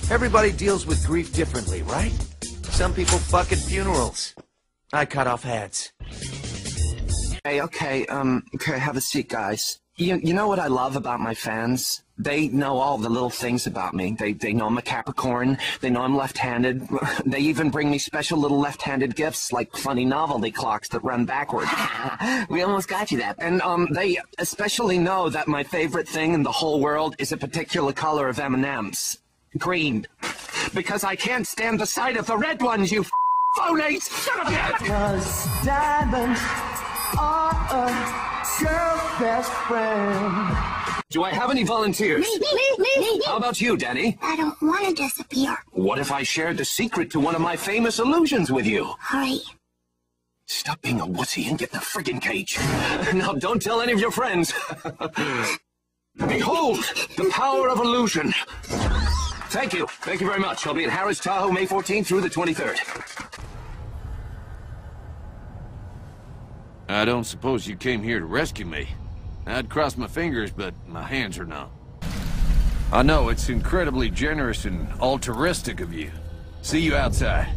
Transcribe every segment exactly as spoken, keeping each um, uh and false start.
Everybody deals with grief differently, right? Some people fuck at funerals. I cut off heads. Hey, okay, um, okay, have a seat, guys. You, you know what I love about my fans? They know all the little things about me. They, they know I'm a Capricorn. They know I'm left-handed. They even bring me special little left-handed gifts, like funny novelty clocks that run backward. We almost got you that. And, um, they especially know that my favorite thing in the whole world is a particular color of M and M's. Green. Because I can't stand the sight of the red ones, you phonies! Son of a... Cause diamonds are a girl's best friend. Do I have any volunteers? Me, me, me, me. How about you, Danny? I don't want to disappear. What if I shared the secret to one of my famous illusions with you? Hurry. Stop being a wussy and get in the friggin' cage. Now, don't tell any of your friends. Behold, the power of illusion. Thank you. Thank you very much. I'll be at Harris Tahoe May fourteenth through the twenty-third. I don't suppose you came here to rescue me. I'd cross my fingers, but my hands are numb. I know it's incredibly generous and altruistic of you. See you outside.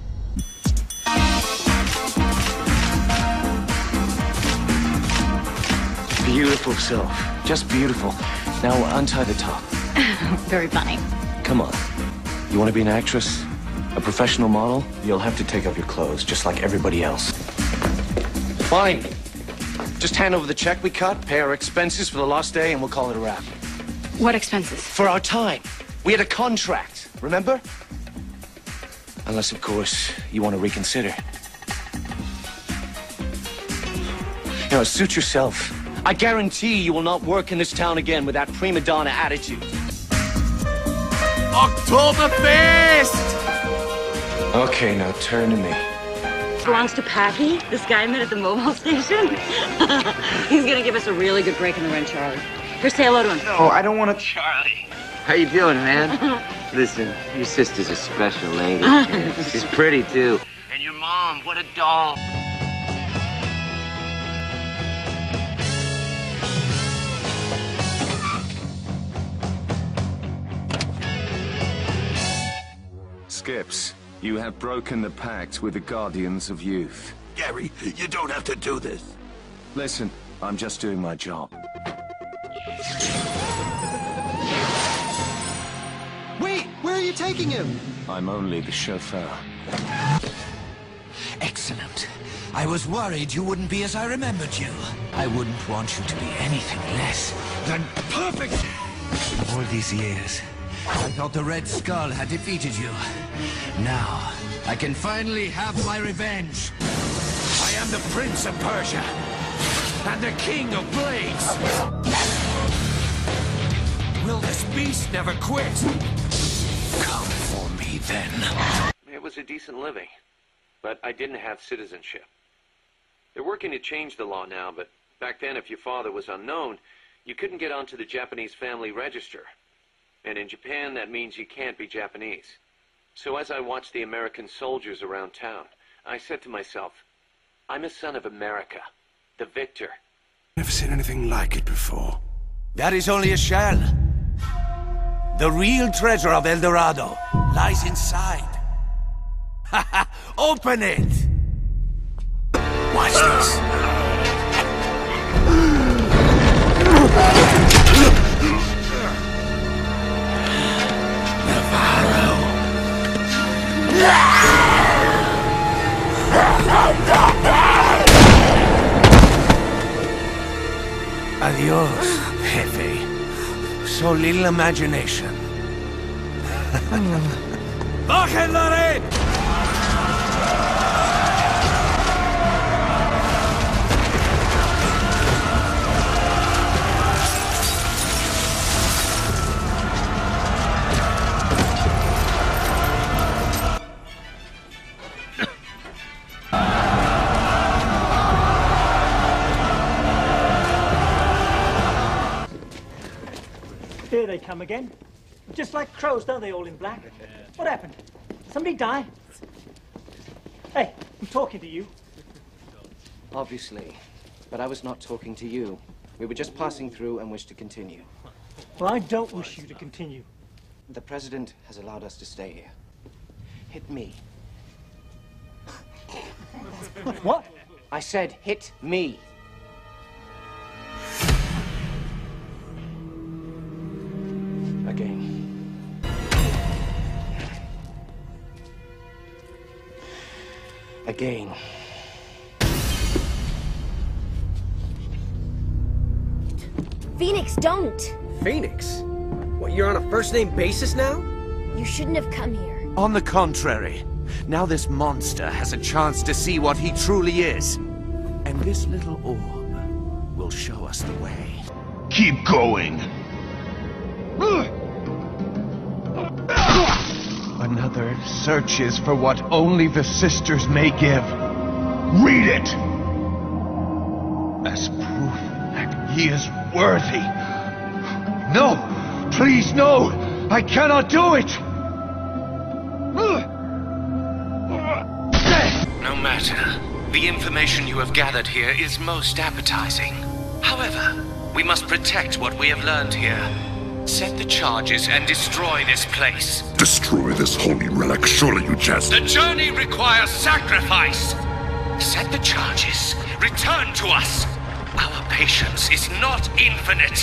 Beautiful Sylph. Just beautiful. Now untie the top. Very funny. Come on. You want to be an actress? A professional model? You'll have to take off your clothes, just like everybody else. Fine. Just hand over the check we cut, pay our expenses for the lost day, and we'll call it a wrap. What expenses? For our time. We had a contract, remember? Unless, of course, you want to reconsider. You know, suit yourself. I guarantee you will not work in this town again with that prima donna attitude. Oktoberfest! Okay, now turn to me. Belongs to Packy, this guy I met at the mobile station. He's gonna give us a really good break in the run, Charlie. Here, say hello to him. Oh, I don't want to... Charlie. How you doing, man? Listen, your sister's a special lady. She's pretty, too. And your mom, what a doll. Skips, you have broken the pact with the Guardians of Youth. Gary, you don't have to do this. Listen, I'm just doing my job. Wait, where are you taking him? I'm only the chauffeur. Excellent. I was worried you wouldn't be as I remembered you. I wouldn't want you to be anything less than perfect. All these years, I thought the Red Skull had defeated you. Now, I can finally have my revenge. I am the Prince of Persia, and the King of Blades. Will this beast never quit? Come for me, then. It was a decent living, but I didn't have citizenship. They're working to change the law now, but back then, if your father was unknown, you couldn't get onto the Japanese family register. And in Japan, that means you can't be Japanese. So as I watched the American soldiers around town, I said to myself, I'm a son of America, the victor. Never seen anything like it before. That is only a shell. The real treasure of El Dorado lies inside. Open it! Watch this. Adios, jefe. So little imagination. ¡Bajen la red! Here they come again. Just like crows, don't they, all in black? What happened? Somebody die? Hey, I'm talking to you. Obviously. But I was not talking to you. We were just passing through and wished to continue. Well, I don't wish you to continue. The President has allowed us to stay here. Hit me. What? I said hit me. Again. Again. Phoenix, don't. Phoenix? What, you're on a first-name basis now? You shouldn't have come here. On the contrary, now this monster has a chance to see what he truly is. And this little orb will show us the way. Keep going. Another searches for what only the sisters may give. Read it! As proof that he is worthy. No! Please, no! I cannot do it! No matter. The information you have gathered here is most appetizing. However, we must protect what we have learned here. Set the charges and destroy this place. Destroy this holy relic, surely you jest. The journey requires sacrifice. Set the charges. Return to us. Our patience is not infinite.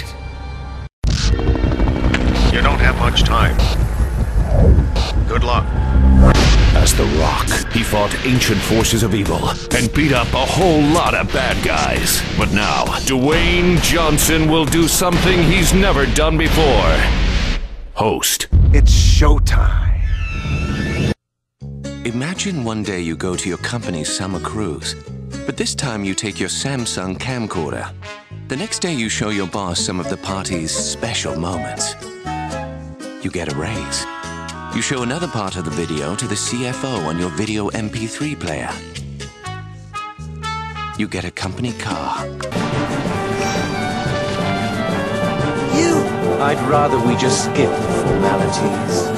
You don't have much time. Good luck. As The Rock, he fought ancient forces of evil and beat up a whole lot of bad guys. But now, Dwayne Johnson will do something he's never done before. Host. It's showtime. Imagine one day you go to your company's summer cruise, but this time you take your Samsung camcorder. The next day you show your boss some of the party's special moments. You get a raise. You show another part of the video to the C F O on your video M P three player. You get a company car. You! I'd rather we just skip the formalities.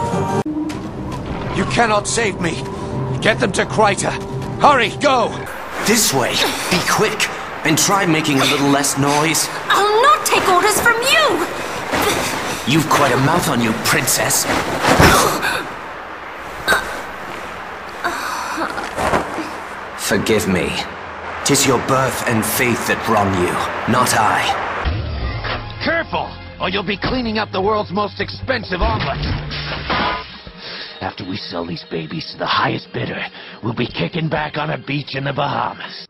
You cannot save me. Get them to Kryta. Hurry, go! This way. Be quick. And try making a little less noise. I'll not take orders from you! You've quite a mouth on you, princess. Forgive me. 'Tis your birth and faith that wrong you, not I. Careful, or you'll be cleaning up the world's most expensive omelet. After we sell these babies to the highest bidder, we'll be kicking back on a beach in the Bahamas.